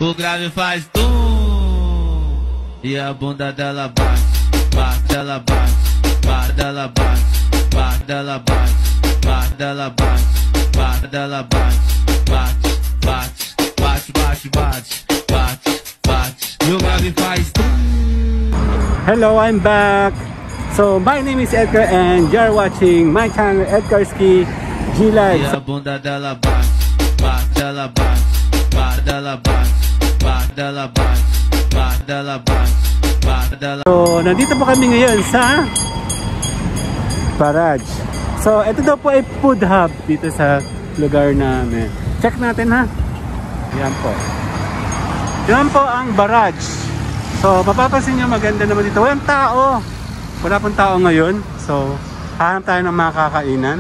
O grave faz tum. E a bunda dela bate, bate, ela bate, bate, ela bate, bate, ela bate, bate, ela bate, bate, ela bate, bate, bate, bate, bate, bate, bate, bate. E o grave faz tum. Hello, I'm back. So my name is Edgar and you're watching my channel Edgarski G-Live. E a bunda dela bate, bate, ela bate, bate, ela bate, bate, ela bate, bate, ela bate, bate, ela. So nandito po kami ngayon sa Barrage. So ito daw po ay food hub dito sa lugar namin. Check natin ha. Yan po. Yan po ang Barrage. So mapapansin nyo maganda naman dito. Walang tao. Wala pong tao ngayon. So hanap tayo ng mga kakainan.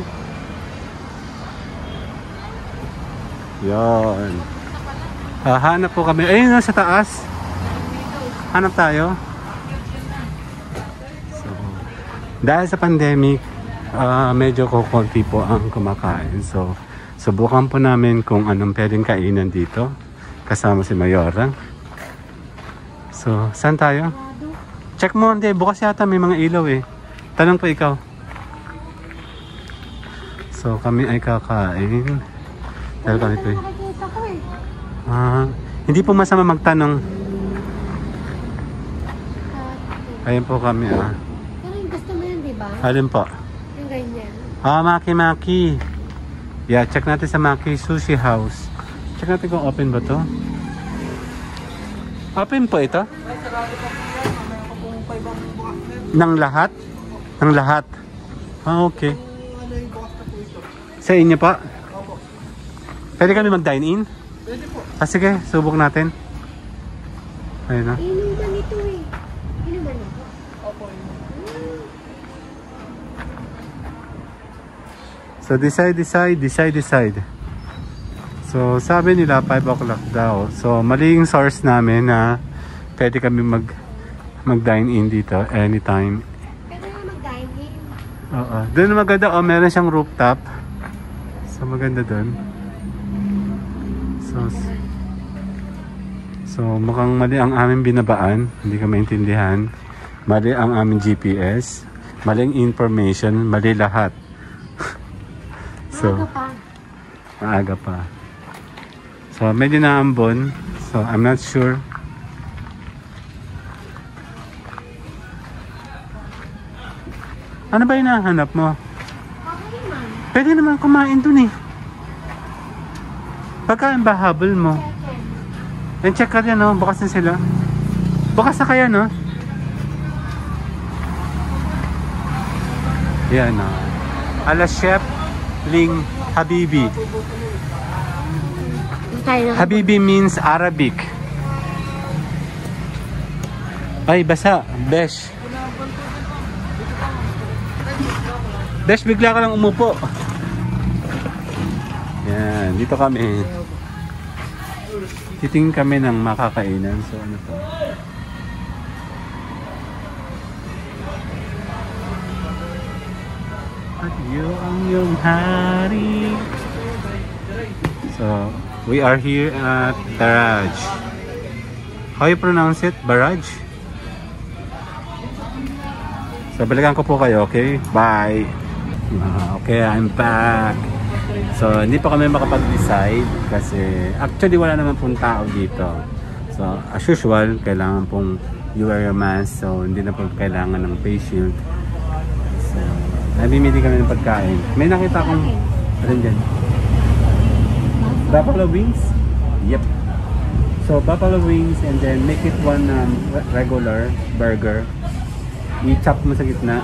Yon. Hanap po kami. Ayun na sa taas. Hanap tayo. So, dahil sa pandemic, medyo kukunti po ang kumakain. So, subukan po namin kung anong pwedeng kainan dito. Kasama si Mayora. So, saan tayo? Check mo, hindi. Bukas yata may mga ilaw eh. Tanong po ikaw. So, kami ay kakain. Dahil kami po eh. Hindi po masama magtanong. Ayun po kami Pero yung gusto mo yan, di ba? Alin po? Yung ganyan. Maki-Maki. Yeah, check natin sa Maki Sushi House. Check natin kung open ba to. Open po ito? Nang lahat? Nang lahat? Okay. Sa inyo pa? Pwede kami mag-dine in? Pwede po. Sige, subok natin. Ayun na. Inom ba nito eh? Inom ba nito? Opo. So decide. So sabi nila 5 o'clock daw. So mali yung source namin na pwede kami mag-dine in dito anytime. Pwede na mag-dine in. Oo. Doon maganda. Meron siyang rooftop. So maganda doon. So mukhang mali ang aming binabaan. Hindi ko maintindihan. Mali ang aming GPS. Maling information. Mali lahat. So Maaga pa. maaga pa. So medyo naambon. So I'm not sure. Ano ba yung nahanap mo? Okay naman. Pwede naman kumain dun eh. Pagkain ba habol mo? And check ka din, no? Bukas na sila. Bukas na kaya, no? Yan, no? Ala Chef Ling Habibi. Habibi means Arabic. Ay, basa. Besh. Besh, bigla ka lang umupo. Yan, dito kami. Titingin kami ng makakainan. So ano to? At yung iyong hari. So we are here at Barrage. How you pronounce it? Barrage? So balikan ko po kayo, okay? Bye! Okay, I'm back. So, hindi pa kami makapag-decide kasi actually wala naman pong tao dito. So, as usual, kailangan pong you wear your mask. So, hindi na po kailangan ng face shield. So, nabimili kami ng pagkain. May nakita akong ano dyan? Buffalo wings? Yep. So, buffalo wings and then make it one regular burger. I-chop mo sa gitna.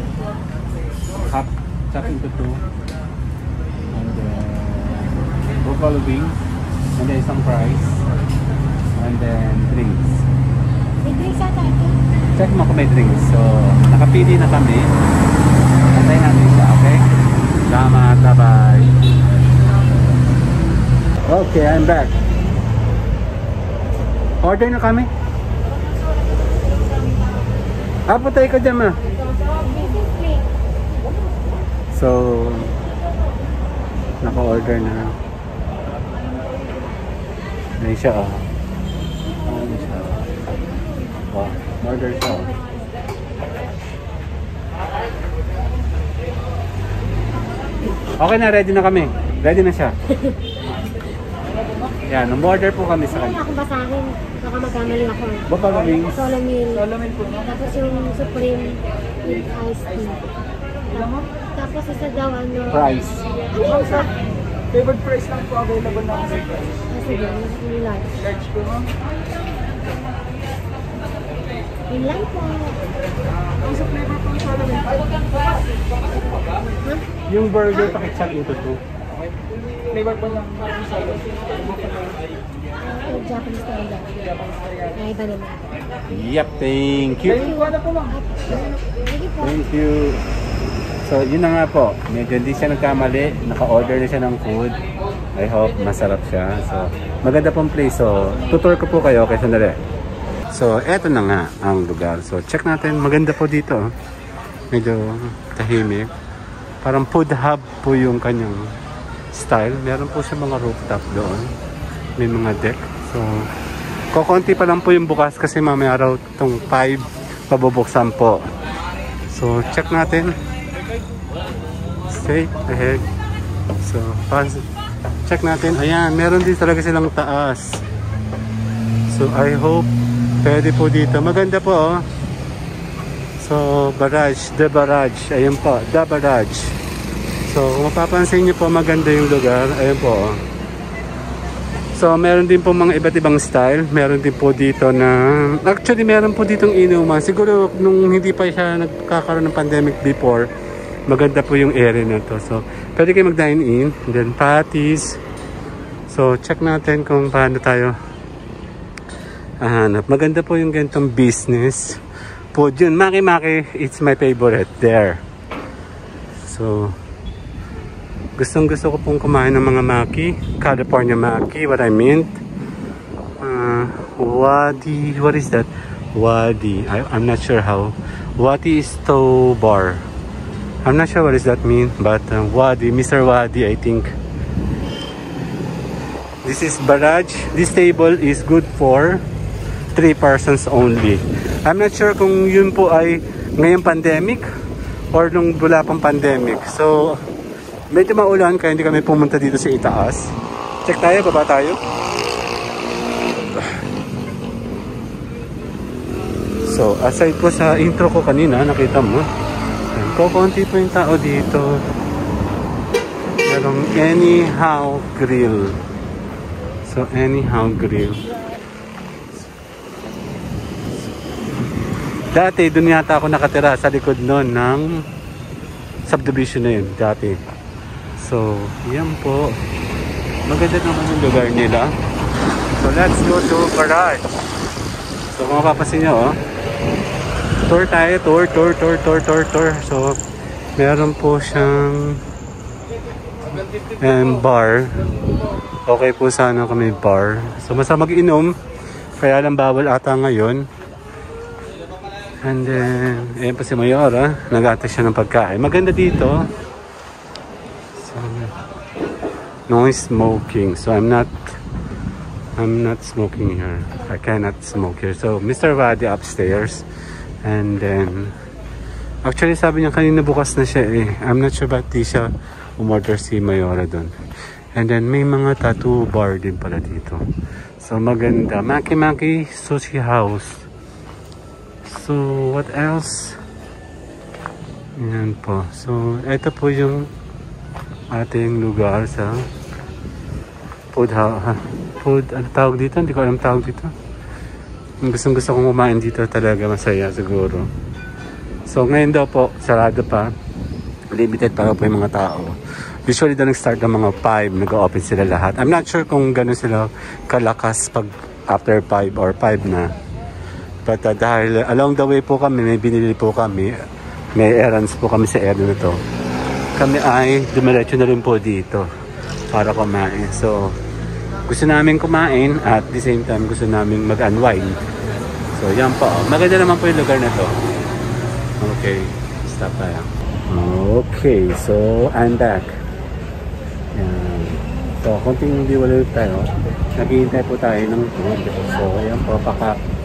Chop into two. And then buffalo wings. And then isang fries. And then drinks. May drinks ata ito. Check mo kung may drinks. So, nakapili na kami. Antayin natin siya, okay? Salamat, bye-bye. Okay, I'm back. Order na kami. Apotay ko dyan, ma. So, naka-order na. Ayun siya, oh. Oh, order siya. Okay na, ready na kami. Ready na siya. Yan, umorder po kami sa Kaya kanya. ako basahin. Baka magkamali ako. Buffalo wings. Solo meal. Tapos yung Supreme with iced tea. Tapos isa daw ano. Price. Ano sa? Favorite price lang po available na sa price. Sige, yung large. Large po ma'am. Yun lang po. Ang sa flavor po sa amin. Ha? Yung burger, pakitsag into two. Okay. Flavor po lang sa Japanese style lang. Ay, iba naman. Yep, thank you. Ayun, wala po ma'am. Sige po. Thank you. So, yun na nga po. Medyo hindi siya nagkamali. Naka-order na siya ng food. I hope masarap siya. So, maganda pong place. So, tutor ko po kayo. Okay, sandali. So, eto na nga ang lugar. So, check natin. Maganda po dito. Medyo tahimik. Parang food hub po yung kanyang style. Meron po siya mga rooftop doon. May mga deck. So, kukunti pa lang po yung bukas kasi mamaya raw itong 5 pabubuksan po. So, check natin. Stay ahead. So, check natin. Ayan, meron din talaga silang taas. So, I hope pwede po dito. Maganda po, oh. So, barrage. The barrage. Ayan po. The barrage. So, kung mapapansin nyo po, maganda yung lugar. Ayan po, oh. So, meron din po mga iba't ibang style. Meron din po dito na... Actually, meron po ditong inuman. Siguro, nung hindi pa siya nagkakaroon ng pandemic before, maganda po yung area na to. So, pwede kayo mag-dine in. Then, patties. So, check natin kung paano tayo hanap. Maganda po yung ganitong business. Po, yun, Maki-Maki, it's my favorite there. So, gustong-gusto ko pong kumain ng mga Maki. California Maki, what I meant. Wadi, what is that? Wadi, I'm not sure how. Wadi is to bar. I'm not sure what does that mean, but Wadi, Mr. Wadi, I think. This is Barrage. This table is good for 3 persons only. I'm not sure kung yun po ay ngayong pandemic or nung wala pang pandemic. So, medyo maulan kaya hindi kami pumunta dito sa itaas. Check tayo, baba tayo. So, aside po sa intro ko kanina, nakita mo, kukunti po yung tao dito. Merong Anyhow Grill. So, Anyhow Grill. Dati, dun yata ako nakatira sa likod nun ng subdivision na yun, dati. So, yan po. Maganda naman yung lugar nila. So, let's go to Barrage. So, kung mapapasin nyo, oh. Tour tayo, tour. So, meron po siyang bar. Okay po sana kami bar. So, masama mag-inom. Kaya lang bawal ata ngayon. And then, ayan pa si Mayora. Nag-atas siya ng pagkain. Maganda dito. So, no smoking. So, I'm not smoking here. I cannot smoke here. So, Mr. Wadi upstairs. And then, actually sabi niya kanina bukas na siya eh. I'm not sure ba't di siya umorder si Mayora doon. And then, may mga tattoo bar din pala dito. So, maganda. Maki-Maki Sushi House. So, what else? Yan po. So, ito po yung ating lugar sa food, ano tawag dito? Hindi ko alam tawag dito. Gusto kong kumain dito talaga, masaya siguro. So, ngayon daw po, sarado pa. Limited pa po yung mga tao. Usually daw nag-start ng mga 5, nag-open sila lahat. I'm not sure kung gano'n sila kalakas pag after 5 or 5 na. But dahil along the way po kami, may binili po kami, may errands po kami sa area na to. Kami ay dumiretso na rin po dito para kumain. So, gusto namin kumain at the same time gusto namin mag-unwind. So, yan po. Maganda naman po yung lugar na to. Okay, stop tayo. Okay, so I'm back. Yan. So, konting hindi wala tayo. Naghihintay po tayo ng food. So, ayan po,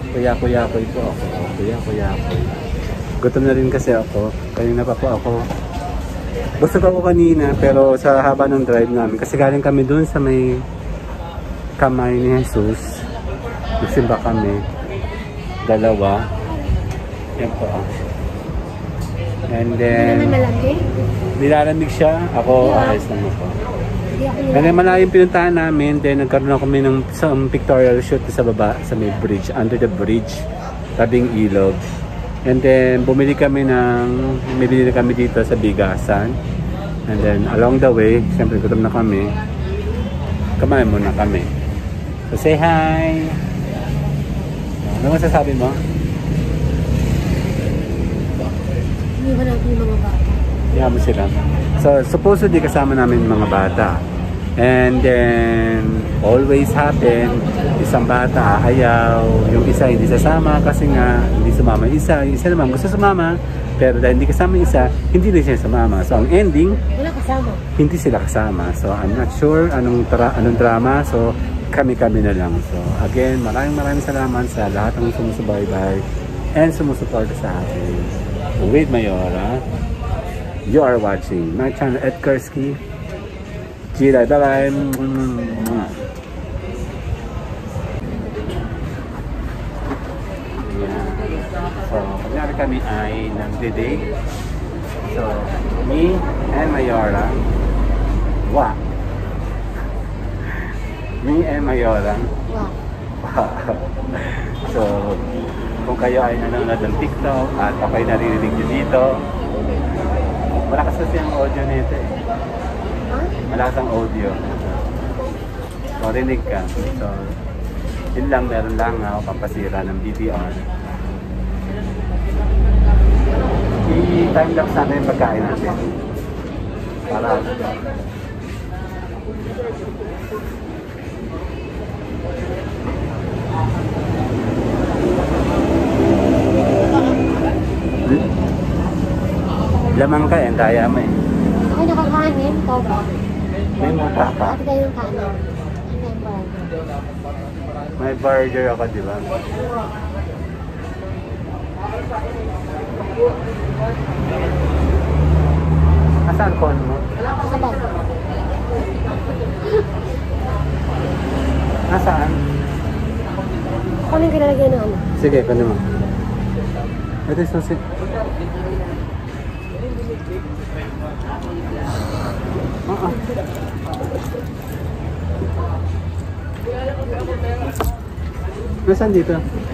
Kuya-kuya-kuy po ako. Kuya-kuya-kuy. Gutom na rin kasi ako. Kanina pa po ako. Busog ako kanina pero sa haba ng drive namin. Kasi galing kami dun sa may kamay ni Jesus. Nagsimba kami. Dalawa. Yan po. And then, Hindi naman malaki. nilalamig siya. Ako, ayos lang ako. Hindi ako And then malayong pinuntahan namin, then nagkaroon ako kami ng isang pictorial shoot sa baba, sa may bridge, under the bridge, tabing ilog. And then bumili kami may binili kami dito sa bigasan. And then along the way, siyempre gutom na kami, kumain muna kami. So say hi! Ano masasabi mo? Hindi ko natin yung mga bata. Kaya mo sila. So supposedly kasama namin yung mga bata. And then, always happen, isang bata ayaw, yung isa hindi sasama kasi nga hindi sumama yung isa naman gusto sumama, pero dahil hindi kasama yung isa, hindi rin siya sumama. So, ang ending, Wala kasama. hindi sila kasama. So, I'm not sure anong drama. So, kami-kami na lang. So, again, maraming salamat sa lahat ng sumusubaybay and sumusuporta sa akin. With Mayora, you are watching my channel, Ed Kursky. Bye bye. So, kunyari kami ay nagde-date. So, me and Mayora. Wow. Me and Mayora. Wow. So, kung kayo ay nanonood ng TikTok at ako'y naririnig nyo dito, malakas kasi ang audio nito eh. Malakas ang audio. So, rinig ka. So, yun lang, meron lang ako pampasira ng DVR. I-timelapse natin yung pagkain natin. Para lamang ka eh, daya mo eh. Ako nakakanin, ikaw ba? May mata ka. Ate tayo yung kanin. Ano yung burger? May burger ako, di ba? Nasaan kon mo? Sabag. Nasaan? Ako nang kinalagyan ng ano? Sige, kano mo. Ito yung susi. Nasaan dito?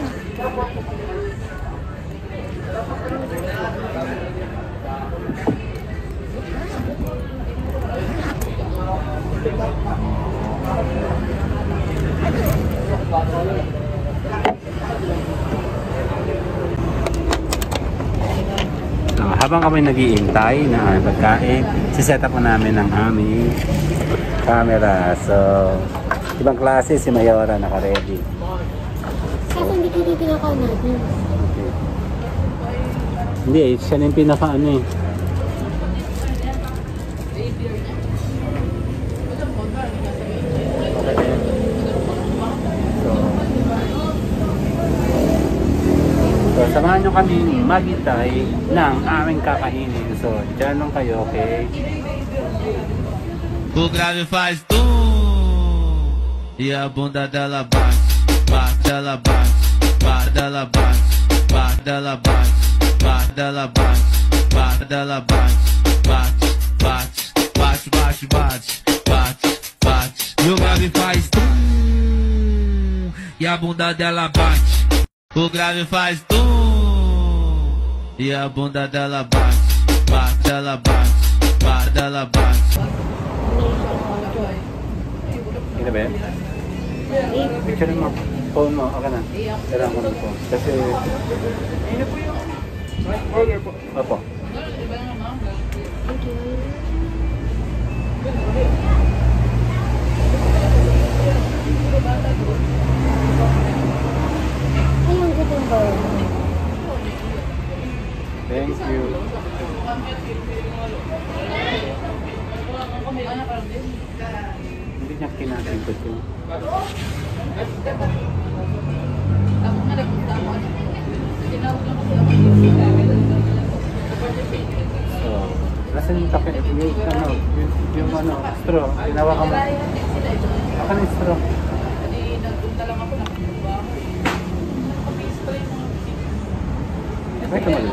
Habang kami nag-iintay na pagkain, siset up po namin ang aming camera. So, ibang klase si Mayora naka-ready. Kaso hindi tinitinakaw natin. Okay. Hindi eh, siya na yung pinaka-ano eh. So, samahan nyo kami maghintay ng aming kakainin. So, dyan lang kayo, okay? O grave faz tum e a bunda dela bate, bate, ela bate, bate, ela bate, bate, ela bate, bate, ela bate, bate, ela bate, bate, bate, bate, bate, bate, bate, bate. E o grave faz tum e a bunda dela bate. O grave faz tum e a bunda dela bate, bate, ela bate, bate, ela bate. Hindi ba yan? Picture mo. Phone mo. Okay na. Kailangan ko ng phone. Kasi... Ano po yung burger po? Opo. Thank you. Ay, ang good yung burger. Thank you. Hindi niya kinakita ko. Asan yung take? Yung straw. Ginawa ka mo. Akan yung straw. Ay, kamali.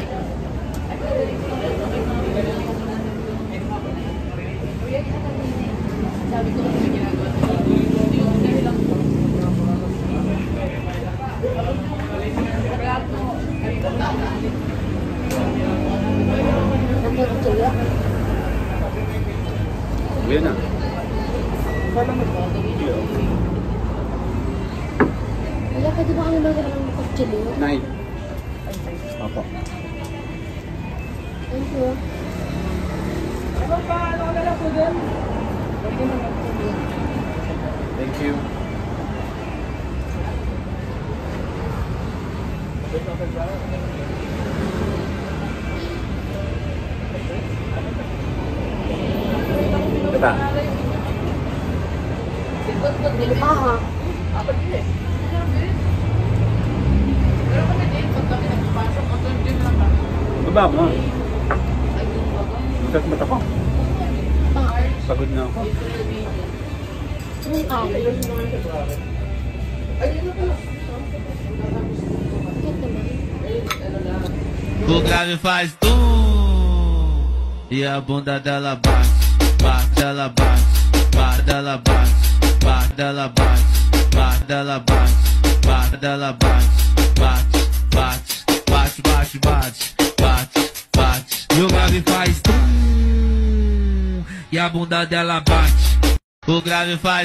Ayan na. Wala ka di ba kami magalang ng kutsilyo? Nine. Opo. Thank you. Thank you. Bata. Bili pa ha? Baba mo. Magat mata ko. Pagod na ako. Yung kain. O grave faz e a bunda dela bate, bate, ela bate, bate, ela bate, bate, ela bate, bate, ela bate, bate, ela bate, bate, bate, bate, bate, bate, bate, bate. E o grave faz e a bunda dela bate. O grave faz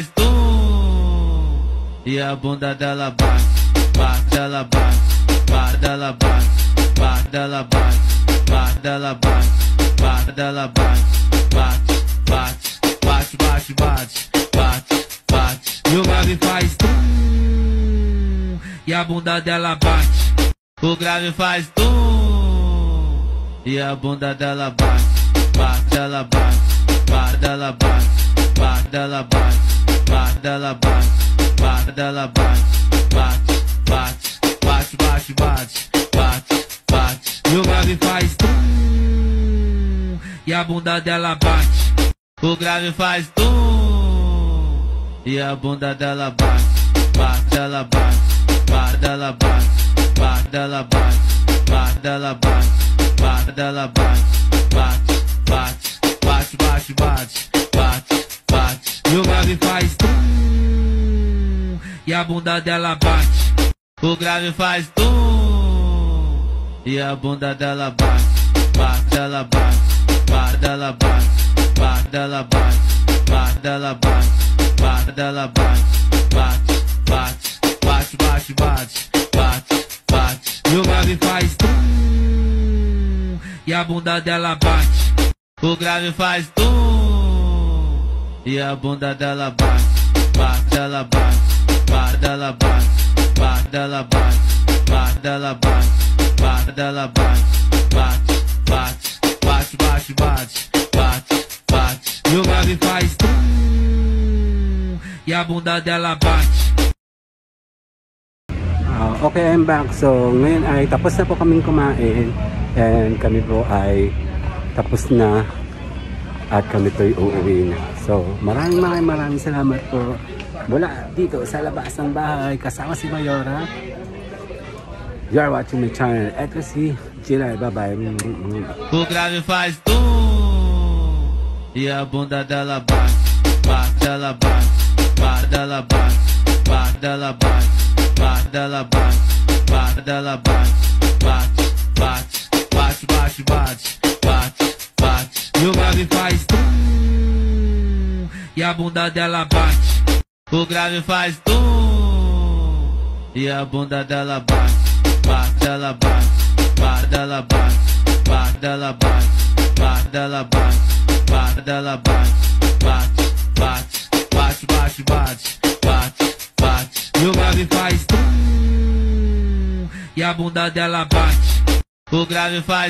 e a bunda dela bate, bate, ela bate, bate, ela bate, bate, ela bate, bate, ela bate, bate, ela bate, bate, bate, bate, bate, bate, bate. E o grave faz e a bunda dela bate. O grave faz e a bunda dela bate, bate, ela bate, bate, ela bate, bate, ela bate, bate, ela bate, bate, ela bate, bate, bate, bate, bate, bate, bate. E o grave faz e a bunda dela bate. O grave faz e a bunda dela bate, bate, ela bate, bate, ela bate, bate, ela bate, bate, ela bate, bate, ela bate, bate, bate, bate, bate, bate, bate. E o grave faz e a bunda dela bate. O grave faz e a bunda dela bate, bate, ela bate, bate, ela bate, bate, ela bate, bate, ela bate, bate, ela bate, bate, bate, bate, bate, bate, bate. E o grave faz e a bunda dela bate. O grave faz e a bunda dela bate, bate, ela bate, bate, ela bate, bate, ela bate, bate, ela bate, bate, ela bate, bate, bate, bate, bate, bate, bate. E o grave faz e a bunda dela bate. Okay, I'm back. So, ngayon ay tapos na po kaming kumain and kami po ay tapos na at kami po'y uuwi na. So, maraming salamat po mula dito sa labas ng bahay kasama si Mayora. You are watching my channel. Eto si Gilay. Bye-bye. O grave faz e a bunda dela bate, bate, ela bate, bate, ela bate, bate, ela bate, bate, ela bate, bate, ela bate, bate, bate, bate, bate, bate, bate. E o grave faz e a bunda dela bate. O grave faz e a bunda dela bate, bate, ela bate, bate, ela bate, bate, ela bate, bate, ela bate, bate, ela bate, bate, bate, bate, bate, bate. E o grave faz e a bunda dela bate. O grave faz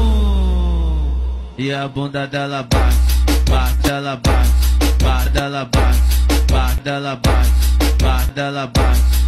e a bunda dela bate, bate, ela bate, bate, ela bate, bate, ela bate, bate, ela bate.